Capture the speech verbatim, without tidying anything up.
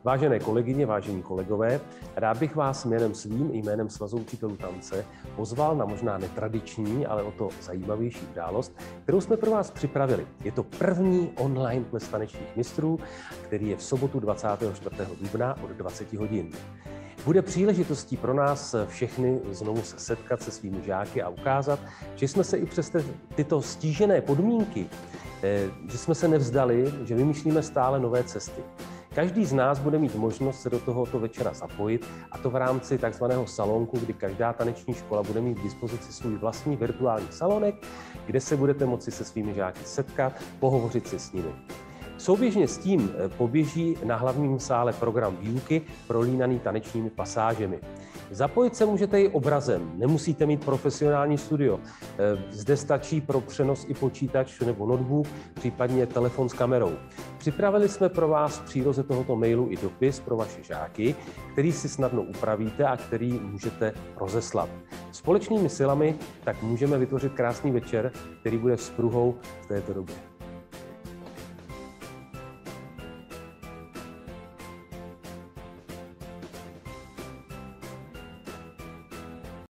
Vážené kolegyně, vážení kolegové, rád bych vás jménem svým i jménem Svazu učitelů tance pozval na možná netradiční, ale o to zajímavější událost, kterou jsme pro vás připravili. Je to první online ples tanečních mistrů, který je v sobotu dvacátého čtvrtého dubna od dvaceti hodin. Bude příležitostí pro nás všechny znovu se setkat se svými žáky a ukázat, že jsme se i přes tyto stížené podmínky, že jsme se nevzdali, že vymýšlíme stále nové cesty. Každý z nás bude mít možnost se do tohoto večera zapojit, a to v rámci takzvaného salonku, kdy každá taneční škola bude mít k dispozici svůj vlastní virtuální salonek, kde se budete moci se svými žáky setkat, pohovořit si s nimi. Souběžně s tím poběží na hlavním sále program výuky prolínaný tanečními pasážemi. Zapojit se můžete i obrazem, nemusíte mít profesionální studio. Zde stačí pro přenos i počítač nebo notebook, případně telefon s kamerou. Připravili jsme pro vás v příloze tohoto mailu i dopis pro vaše žáky, který si snadno upravíte a který můžete rozeslat. Společnými silami tak můžeme vytvořit krásný večer, který bude vzpruhou v této době.